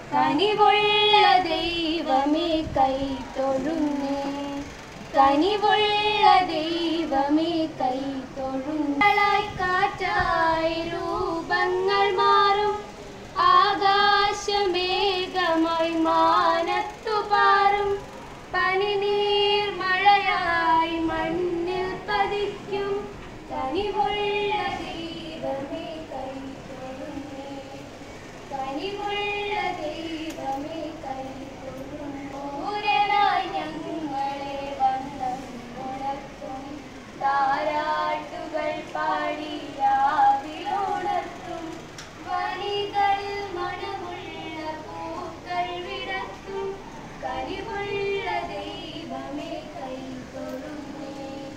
കനിവുള്ള ദൈവമേ കൈതൊഴുന്നേ, കനിവുള്ള ദൈവമേ കൈതൊഴുന്നേ. കാറ്റായി രൂപങ്ങൾ മാറും ആകാശമേഘമായി മാനത്തു പാറും, പനിനീർ മഴയായി മണ്ണിൽ പതിക്കും. കനിവുള്ള ദൈവമേ കൈതൊഴുന്നേ, കനിവുള്ള ദൈവമേ കൈതൊഴുന്നേ. സൂര്യനായി ഞങ്ങളെ വന്നുണർത്തും, താരാട്ടുകൾ പാടി രാവിലുണർത്തും, വനികൾ മണമുള്ള പൂക്കൾ വിടത്തും. കനിവുള്ള ദൈവമേ കൈതൊഴുന്നേ,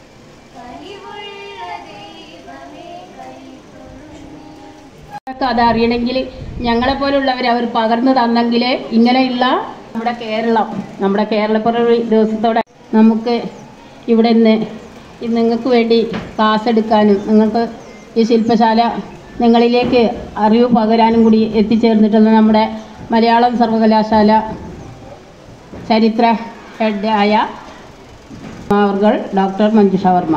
കനിവുള്ള ദൈവമേ കൈതൊഴുന്നേ. അതറിയണമെങ്കിൽ ഞങ്ങളെപ്പോലുള്ളവർ അവർ പകർന്നു തന്നെങ്കിൽ ഇങ്ങനെയുള്ള നമ്മുടെ കേരളപ്പിറവി ദിവസത്തോടെ നമുക്ക് ഇവിടെ നിന്ന് നിങ്ങൾക്ക് വേണ്ടി ക്ലാസ് എടുക്കാനും നിങ്ങൾക്ക് ഈ ശില്പശാല നിങ്ങളിലേക്ക് അറിവ് പകരാനും കൂടി എത്തിച്ചേർന്നിട്ടുള്ള നമ്മുടെ മലയാളം സർവകലാശാല ചരിത്ര ഹെഡായ അവർ ഡോക്ടർ മഞ്ജുഷ വർമ്മ,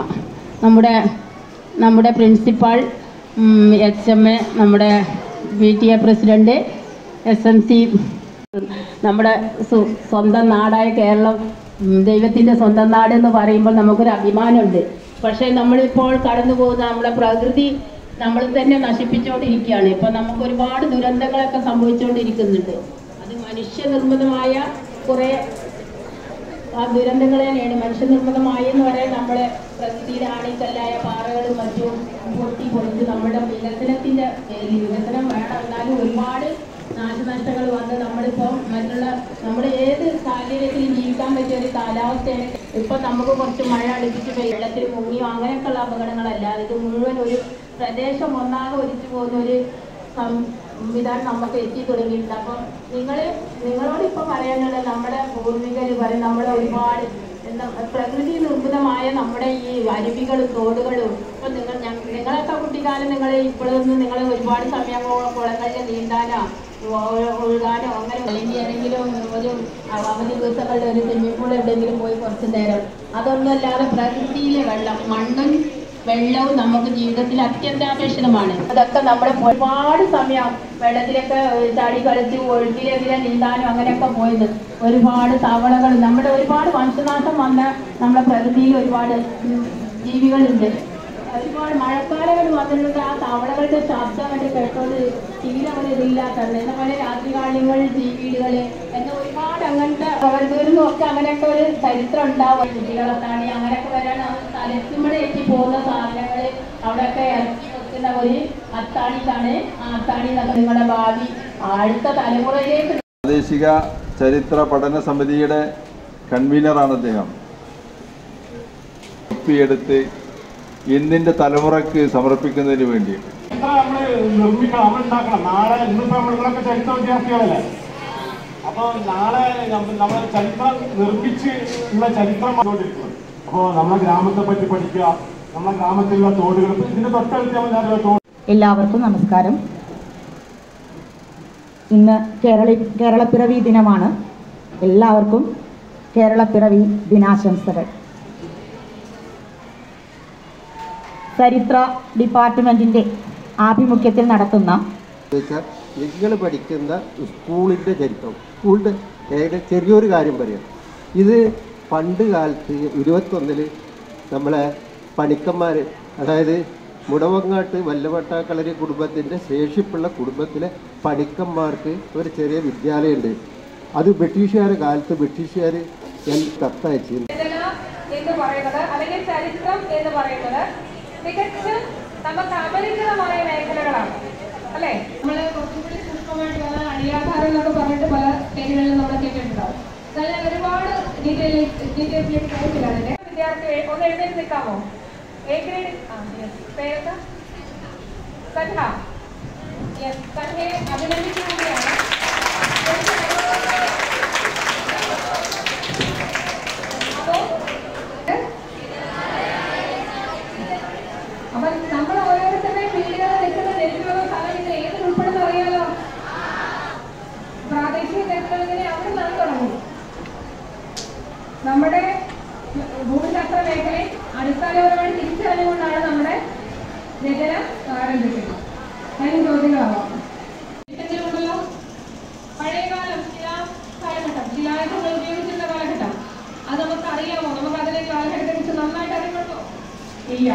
നമ്മുടെ പ്രിൻസിപ്പാൾ HMA, നമ്മുടെ PTA പ്രസിഡൻറ്റ്, SMC, നമ്മുടെ സ്വന്തം നാടായ കേരളം ദൈവത്തിൻ്റെ സ്വന്തം നാട് എന്ന് പറയുമ്പോൾ നമുക്കൊരു അഭിമാനമുണ്ട്. പക്ഷേ നമ്മളിപ്പോൾ കടന്നു പോകുന്ന നമ്മുടെ പ്രകൃതി നമ്മൾ തന്നെ നശിപ്പിച്ചുകൊണ്ടിരിക്കുകയാണ്. ഇപ്പം നമുക്ക് ഒരുപാട് ദുരന്തങ്ങളൊക്കെ സംഭവിച്ചുകൊണ്ടിരിക്കുന്നുണ്ട്. അത് മനുഷ്യനിർമ്മിതമായ കുറേ ദുരന്തങ്ങൾ തന്നെയാണ്. മനുഷ്യനിർമ്മിതമായി എന്ന് പറയാൻ നമ്മളെ പ്രകൃതിയിലെ ആണിക്കല്ലായ പാറകളും മറ്റും പൊളിച്ച് നമ്മുടെ വികസനത്തിൻ്റെ വികസനം വേണം. എന്നാലും ഒരുപാട് നാശനഷ്ടങ്ങൾ വന്ന് നമ്മളിപ്പോൾ നമ്മുടെ ഏത് സാഹചര്യത്തിലും ജീവിക്കാൻ പറ്റിയ ഒരു കാലാവസ്ഥയാണ്. ഇപ്പം നമുക്ക് കുറച്ച് മഴ അടുപ്പിച്ച് വെള്ളത്തിൽ മുങ്ങിയോ അങ്ങനെയൊക്കെയുള്ള അപകടങ്ങളല്ല. ഇത് മുഴുവൻ ഒരു പ്രദേശം ഒന്നാകെ ഒലിച്ചു പോകുന്ന ഒരു സംവിധാനം നമുക്ക് എത്തി തുടങ്ങിയിട്ടുണ്ട്. അപ്പം നിങ്ങളോട് ഇപ്പോൾ പറയാനുള്ള നമ്മുടെ പൂർവികർ പറയും നമ്മുടെ ഒരുപാട് പ്രകൃതി നിർമ്മിതമായ നമ്മുടെ ഈ അരുവികളും തോടുകളും ഇപ്പം നിങ്ങളൊക്കെ കുട്ടിക്കാലം ഇപ്പോഴൊന്നും നിങ്ങൾ ഒരുപാട് സമയം കുളങ്ങളിൽ നീന്താനോ ഒഴുകാനോ അങ്ങനെ അല്ലെങ്കിൽ ഏതെങ്കിലും ഒരു അവധി ദിവസങ്ങളുടെ ഒരു സ്വിമ്മിംഗ് പൂൾ എവിടെയെങ്കിലും പോയി കുറച്ച് നേരം അതൊന്നും അല്ലാതെ പ്രകൃതിയിലെ വെള്ളം മണ്ണും വെള്ളവും നമുക്ക് ജീവിതത്തിൽ അത്യന്താപേക്ഷിതമാണ്. അതൊക്കെ നമ്മുടെ ഒരുപാട് സമയം വെള്ളത്തിലൊക്കെ ചാടി കളിച്ച് ഒഴുക്കിലെതിരെ നീന്താനും അങ്ങനെയൊക്കെ പോയത് ഒരുപാട് തവളകൾ നമ്മുടെ ഒരുപാട് വംശനാശം വന്ന നമ്മുടെ പ്രകൃതിയിൽ ഒരുപാട് ജീവികളുണ്ട്. ഒരുപാട് മഴക്കാലങ്ങൾ വന്നിട്ടുണ്ട്. ആ തവളകളുടെ ശബ്ദം കണ്ട് കേട്ടോട് തീരെ അവർ ഇതില്ലാത്തത് എന്നപോലെ രാത്രികാലങ്ങൾ ജീവികൾ എന്ന ഒരുപാട് അങ്ങനത്തെ പ്രകൃതിയിലും ഒക്കെ അങ്ങനെയൊക്കെ ഒരു ചരിത്രം ഉണ്ടാവും. കുട്ടികളൊക്കെയാണ് അങ്ങനെയൊക്കെ വരാൻ തലച്ചുമടെ എത്തി പോകുന്ന സാധനങ്ങൾ അവിടെയൊക്കെ ഇറക്കി വെക്കുന്ന ഒരു അത്താണിയിലാണ്. ആ അത്താണി നിങ്ങളുടെ ഭാവി അടുത്ത തലമുറയിലേക്ക്. പ്രാദേശിക ചരിത്ര പഠന സമിതിയുടെ കൺവീനറാണ് അദ്ദേഹം. എടുത്ത് ഇന്നിന്റെ തലമുറക്ക് സമർപ്പിക്കുന്നതിന് വേണ്ടി നാളെ ഇന്നിപ്പോ നമ്മളൊക്കെ ചരിത്ര വിദ്യാർത്ഥികളല്ലേ, അപ്പൊ നാളെ നമ്മൾ ചരിത്രം നിർമ്മിച്ച് ഉള്ള ചരിത്രം വന്നുകൊണ്ടിരിക്കുന്നത്. അപ്പോൾ നമ്മളെ ഗ്രാമത്തെ പറ്റി പഠിക്കുക, നമ്മളെ ഗ്രാമത്തിലുള്ള തോടുകൾ ഇതിന്റെ തൊട്ടടുത്ത്. എല്ലാവർക്കും നമസ്കാരം. ഇന്ന് കേരളപ്പിറവി ദിനമാണ്. എല്ലാവർക്കും കേരളപ്പിറവി ദിനാശംസകൾ. ചരിത്ര ഡിപ്പാർട്ട്മെൻറ്റിൻ്റെ ആഭിമുഖ്യത്തിൽ നടത്തുന്ന നിങ്ങൾ പഠിക്കുന്ന സ്കൂളിൻ്റെ ചരിത്രം, സ്കൂളിൻ്റെ ചെറിയൊരു കാര്യം പറയാം. ഇത് പണ്ട് കാലത്ത് 21 നമ്മളെ പണിക്കന്മാർ, അതായത് മുടവങ്ങാട്ട് വല്ലവട്ടാക്കളരി കുടുംബത്തിൻ്റെ ശേഷിപ്പുള്ള കുടുംബത്തിലെ പണിക്കന്മാർക്ക് ഒരു ചെറിയ വിദ്യാലയമുണ്ട്. അത് ബ്രിട്ടീഷുകാരുടെ കാലത്ത് ബ്രിട്ടീഷുകാർ കത്തയച്ചിരുന്നു. എന്ന് പറയുന്നത് അല്ലെങ്കിൽ ചരിത്രം എന്ന് പറയുന്നത് തികച്ചും നമുക്ക് അപരിചിതമായ മേഖലകളാണ് അല്ലേ. നമ്മള് കുറച്ചുകൂടി സൂക്ഷ്മമായിട്ട് അടിയാധാരം എന്നൊക്കെ പറഞ്ഞിട്ട് പല പേരുകളിലും നമ്മൾ കേട്ടിട്ടുണ്ടാവും. നല്ല ഒരുപാട് ഡീറ്റെയിൽസിലേക്ക് പോയിട്ടില്ല. അതിന്റെ വിദ്യാർത്ഥി ഒന്ന് എഴുന്നേറ്റ് നിൽക്കാമോ? എ ഗ്രേഡ് പേരെന്താ? സൻഹ. സൻഹയെ അഭിനന്ദിക്കുകയാണ്. അപ്പൊ നമ്മൾ ഓരോരുത്തരുടെയും വീടുകളിൽ നിൽക്കുന്ന നെല്ലുകളോ സ്ഥലം ഇത് ഏതിൽ ഉൾപ്പെടുന്ന അറിയാലോ? പ്രാദേശിക നമ്മുടെ ഭൂമിശാസ്ത്ര മേഖലയെ അടിസ്ഥാനപരമായി തിരിച്ചറിഞ്ഞുകൊണ്ടാണ് നമ്മുടെ രചന ആരംഭിക്കുന്നത്. അതിന് ചോദ്യങ്ങളാവാം. ഉണ്ടല്ലോ പഴയകാലം കാലഘട്ടം, ശിലായുധങ്ങൾ ഉപയോഗിച്ചിരുന്ന കാലഘട്ടം, അത് നമുക്ക് അറിയാമോ? നമുക്ക് അതിലെ കാലഘട്ടത്തെ കുറിച്ച് നന്നായിട്ട് അറിവുണ്ടോ? ഇല്ല.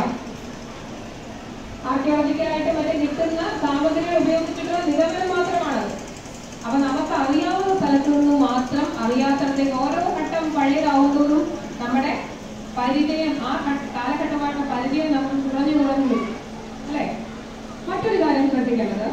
ആർക്കിയോളജിക്കലായിട്ട് മറ്റേ കിട്ടുന്ന സാമഗ്രികൾ ഉപയോഗിച്ചിട്ടുള്ള നിഗമനം മാത്രമാണ്. അപ്പൊ നമുക്ക് അറിയാവുന്ന സ്ഥലത്തു നിന്നും മാത്രം അറിയാത്തടത്തേക്ക് ഓരോ ഘട്ടം പഴയതാവുന്നതോറും നമ്മുടെ പരിചയം, ആ കാലഘട്ടമായിട്ടുള്ള പരിചയം നമ്മൾ കുറഞ്ഞു വരും അല്ലേ? മറ്റൊരു കാര്യം ശ്രദ്ധിക്കേണ്ടത്,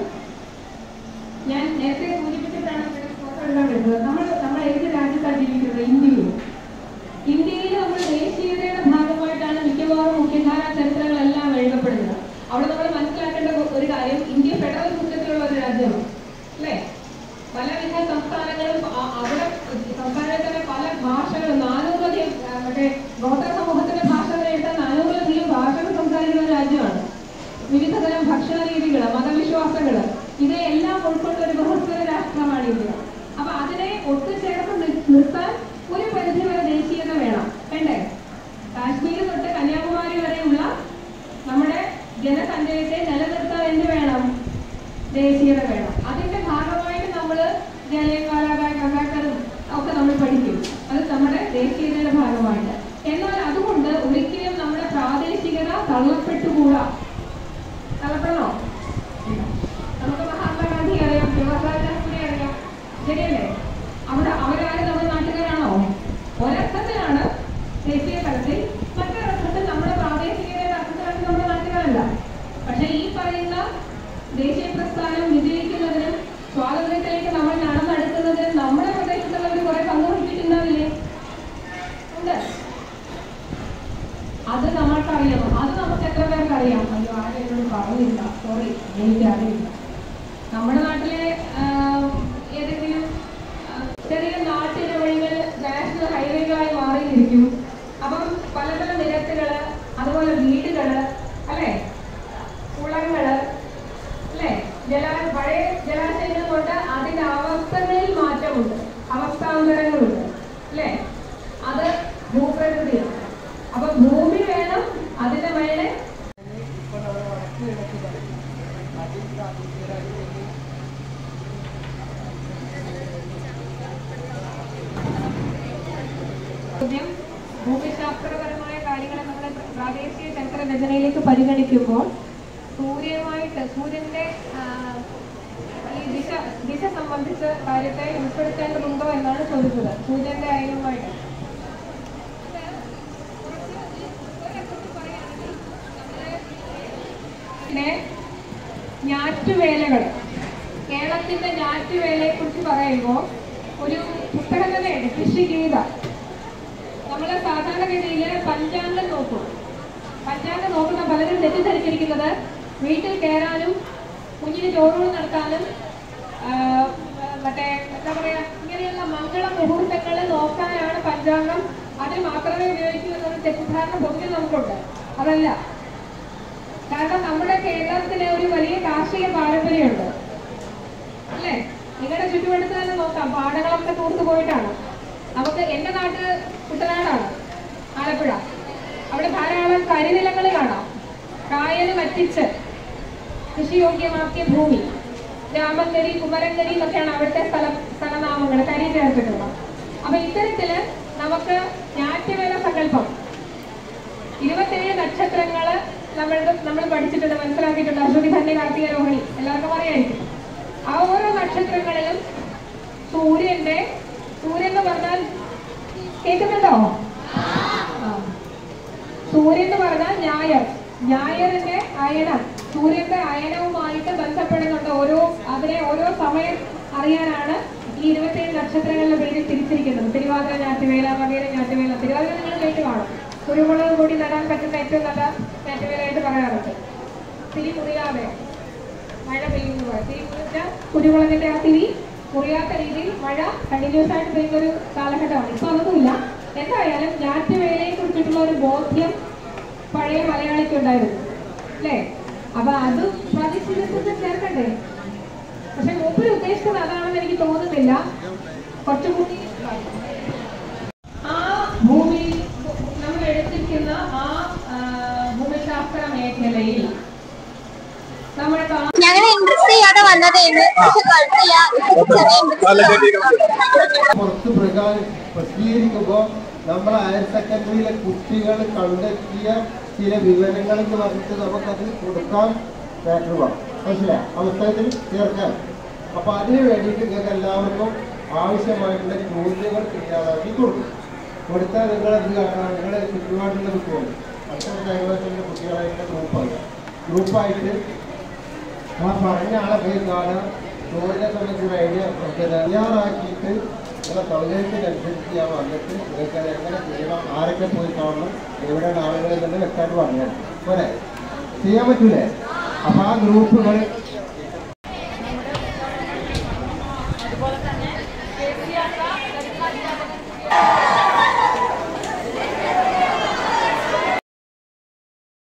ഞാൻ നേരത്തെ സൂചിപ്പിച്ചിട്ടാണ് ഫോട്ടോ എടുക്കാൻ വരുന്നത്. നമ്മൾ ഏത് രാജ്യത്താണ് ജീവിക്കുന്നത്? ഇന്ത്യയിൽ നമ്മൾ ദേശീയതയുടെ ഭാഗമായിട്ടാണ് മിക്കവാറും മുഖ്യധാരാ ചരിത്രങ്ങളെല്ലാം എഴുതപ്പെടുന്നത്. അവിടെ നമ്മൾ മനസ്സിലാക്കേണ്ട ഒരു കാര്യം, ഇന്ത്യ ഫെഡറൽ സിസ്റ്റത്തിലുള്ള ഒരു രാജ്യമാണ് അല്ലേ? പലവിധ സംസ്ഥാനങ്ങളും അവിടെ സംസ്ഥാനത്തിൽ തന്നെ പല ഭാഷകളും 400-ലധികം മറ്റേ ഗോത്ര സമൂഹത്തിന്റെ ഭാഷകൾ എഴുതാൻ 400-ലധികം ഭാഷകൾ സംസാരിക്കുന്ന ഒരു രാജ്യമാണ്. വിവിധതരം ഭക്ഷണ രീതികൾ, മതവിശ്വാസങ്ങൾ, ഇവയെല്ലാം ഉൾക്കൊണ്ട ഒരു ബഹുസ്വര രാഷ്ട്രമാണ് ഇന്ത്യ. അപ്പൊ അതിനെ ഒത്തുചേർത്ത് നിർത്താൻ ഒരു പരിധി വരെ ദേശീയത വേണ്ടേ? കാശ്മീർ തൊട്ട് കന്യാകുമാരി വരെയുള്ള നമ്മുടെ ജനസഞ്ചയത്തെ നിലനിർത്താൻ എന്ത് വേണം? ദേശീയത വേണം. അതിന്റെ ഭാഗമായിട്ട് നമ്മൾ ജാലിയൻവാലാബാഗും ഒക്കെ നമ്മൾ പഠിക്കും. അത് നമ്മുടെ ദേശീയതയുടെ ഭാഗമായിട്ട്. എന്നാൽ അതുകൊണ്ട് ഒരിക്കലും നമ്മുടെ പ്രാദേശികത തള്ളപ്പെട്ടുകൂടാ. തള്ളപ്പെടണോ? നമുക്ക് മഹാത്മാഗാന്ധി അറിയാം, ജവഹർലാൽ നെഹ്റുവിനെ അറിയാം, ശരിയല്ലേ? അവരാരും നമ്മുടെ നാട്ടുകാരാണോ? ഒരർത്ഥത്തിലാണ് ദേശീയ തലത്തിൽ, മറ്റൊരർത്ഥത്തിൽ നമ്മുടെ പ്രാദേശികതയുടെ അർത്ഥത്തിലാണ് നമ്മുടെ നാട്ടുകാരല്ല. പക്ഷെ ഈ പറയുന്ന ദേശീയ പ്രസ്ഥാനം വിജയിക്കുന്നതിനും സ്വാതന്ത്ര്യത്തിലേക്ക് നമ്മൾ നടന്നെടുക്കുന്നതിനും നമ്മുടെ പ്രദേശത്തുള്ളവർ കുറെ പങ്കുവഹിച്ചിട്ടുണ്ടാവില്ലേ? ഉണ്ട്. അത് നമ്മൾക്കറിയണം. അത് നമുക്ക് എത്ര പേർക്ക് അറിയാം? അയ്യോ, ആരും പറഞ്ഞില്ല, സോറി, എനിക്കറിയില്ല. നമ്മുടെ നാട്ടിലെ ഏതെങ്കിലും ചെറിയ നാട്ടിലെ വഴികൾ നാഷണൽ ഹൈവേകളായി മാറിയിരിക്കും. അപ്പം പല പല നിരത്തുകള്, അതുപോലെ വീടുകള് അല്ലേ, കുളങ്ങള് അല്ലേ, പഴയ ജലാശയങ്ങൾ കൊണ്ട് അതിന്റെ അവസ്ഥകളിൽ മാറ്റമുണ്ട്, അവസ്ഥാന്തരങ്ങളുണ്ട് അല്ലേ? അത് ഭൂപ്രകൃതിയാണ്. അപ്പൊ ഭൂമി വേണം, അതിന്റെ മേലെ ഭൂമിശാസ്ത്രപരമായ കാര്യങ്ങളെ നമ്മുടെ പ്രാദേശിക ചരിത്ര രചനയിലേക്ക് പരിഗണിക്കുമ്പോൾ സൂര്യന്റെ ഈ ദിശ സംബന്ധിച്ച കാര്യത്തെ ഉൾപ്പെടുത്തേണ്ടതുണ്ടോ എന്നാണ് ചോദിച്ചത്. സൂര്യന്റെ അയനുമായിട്ട് പിന്നെ ഞാറ്റുവേലകൾ, കേരളത്തിന്റെ ഞാറ്റുവേലയെ കുറിച്ച് പറയുമ്പോൾ ഒരു പുസ്തകം തന്നെയുണ്ട്, കൃഷിഗീത. നമ്മൾ സാധാരണഗതിയിൽ പഞ്ചാംഗം നോക്കും. പഞ്ചാംഗം നോക്കുന്ന പലരും തെറ്റിദ്ധരിച്ചിരിക്കുന്നത് വീട്ടിൽ കയറാനും കുഞ്ഞിന് ചോറൂണ് നടത്താനും മറ്റേ എന്താ പറയാ, ഇങ്ങനെയുള്ള മംഗള മുഹൂർത്തങ്ങൾ നോക്കാനാണ് പഞ്ചാംഗം, അത് മാത്രമേ ഉപയോഗിക്കൂ എന്നൊരു തെറ്റിദ്ധാരണ പൊതുവെ നമുക്കുണ്ട്. അതല്ല. കാരണം നമ്മുടെ കേരളത്തിന് ഒരു വലിയ കാർഷിക പാരമ്പര്യമുണ്ട് അല്ലേ? നിങ്ങളുടെ ചുറ്റുവട്ടത്ത് തന്നെ നോക്കാം, പാടങ്ങളൊക്കെ തൂർത്തു പോയിട്ടാണ്. നമുക്ക് എന്റെ നാട് കുട്ടനാടാണ്, ആലപ്പുഴ. അവിടെ ധാരാളം കരിനിലങ്ങൾ കാണാം. കായൽ വറ്റിച്ച് കൃഷിയോഗ്യമാക്കിയ ഭൂമി, രാമങ്കരി, കുമരങ്കരി എന്നൊക്കെയാണ് അവിടുത്തെ സ്ഥലനാമങ്ങൾ, കരി ചേർത്തിട്ടുള്ളത്. അപ്പൊ ഇത്തരത്തില് നമുക്ക് ഞാറ്റുവേല സങ്കല്പം 27 നക്ഷത്രങ്ങള് നമ്മൾ പഠിച്ചിട്ടുണ്ട്, മനസ്സിലാക്കിയിട്ടുണ്ട്. അശ്വതി, ധന്യ, കാർത്തിക, രോഹിണി എല്ലാവർക്കും അറിയായിരിക്കും. ആ ഓരോ നക്ഷത്രങ്ങളിലും സൂര്യൻ എന്ന് പറഞ്ഞാൽ കേൾക്കുന്നുണ്ടോ? സൂര്യൻ എന്ന് പറഞ്ഞാൽ ഞായറിന്റെ അയനം, സൂര്യന്റെ അയനവുമായിട്ട് ബന്ധപ്പെടുന്നുണ്ട്. ഓരോ സമയം അറിയാനാണ് ഈ 27 നക്ഷത്രങ്ങളുടെ പേരിൽ തിരിച്ചിരിക്കുന്നത്. തിരുവാതിര ഞാറ്റുവേല, മകര ഞാറ്റുവേല. തിരുവാതിര നിങ്ങൾ കേട്ട് കാണും. കുരുമുളക് കൂടി നടാൻ പറ്റുന്ന ഏറ്റവും നല്ല ഞാറ്റുവേലയായിട്ട് പറയാറുണ്ട്. തിരി മുറിയാതെ മഴ പെയ്യുന്നു. തിരി മുറിച്ച കുരുമുളകിന്റെ ആ തിരി മുറിയാത്ത രീതിയിൽ മഴ കണ്ടിന്യൂസ് ആയിട്ട് പെയ്യുന്ന ഒരു കാലഘട്ടമാണ്. ഇപ്പൊ അതൊന്നുമില്ല. എന്തായാലും ഞാറ്റുവേലയെ കുറിച്ചിട്ടുള്ള ഒരു ബോധ്യം പഴയ മലയാളിക്കുണ്ടായിരുന്നു അല്ലേ? അപ്പൊ അത് പ്രാദേശികത്വത്തിൽ ചേർക്കണ്ടേ? പക്ഷെ മൂപ്പര് ഉദ്ദേശിച്ചത് അതാണെന്ന് എനിക്ക് തോന്നുന്നില്ല. കുറച്ചുകൂടി ആ ഭൂമി കട്ട് ചെയ്യാതെ വന്നതേന്ന് പക്ഷെ കുഴപ്പമില്ല. പുറത്ത് പ്രസിദ്ധീകരിക്കുമ്പോൾ നമ്മൾ ഹയർ സെക്കൻഡറിയിലെ കുട്ടികൾ കണ്ടെത്തിയ ചില വിവരങ്ങൾ എന്ന് പറഞ്ഞിട്ട് നമുക്കത് കൊടുക്കാൻ പറ്റുക മനസ്സിലായി ആ പുസ്തകത്തിൽ ചേർക്കാൻ. അപ്പോൾ അതിന് വേണ്ടിയിട്ട് നിങ്ങൾക്ക് എല്ലാവർക്കും ആവശ്യമായിട്ടുള്ള ചോദ്യങ്ങൾ തയ്യാറാക്കി കൊടുക്കും. കൊടുത്താൽ നിങ്ങളെന്ത് കാണണം, നിങ്ങളുടെ ചുറ്റുപാടുള്ള കുട്ടികൾ അത്ര ഏകദേശത്തിൻ്റെ കുട്ടികളായിട്ടുള്ള ഗ്രൂപ്പായിട്ട് ആ പറഞ്ഞ ആളെ പോയി കാണാൻ ചോദ്യത്തെ സംബന്ധിച്ചുള്ള ഐഡിയ തയ്യാറാക്കിയിട്ട് നിങ്ങളുടെ സൗകര്യത്തിനനുസരിച്ച് ഞാൻ വന്നിട്ട് നിങ്ങൾക്ക് അത് എങ്ങനെ ചെയ്യണം, ആരൊക്കെ പോയി കാണണം, എവിടെയാണ് ആളുകളെ തന്നെ വ്യക്തമായിട്ട് പറഞ്ഞത് പോലെ ചെയ്യാൻ പറ്റൂലേ. അപ്പോൾ ആ ഗ്രൂപ്പുകൾ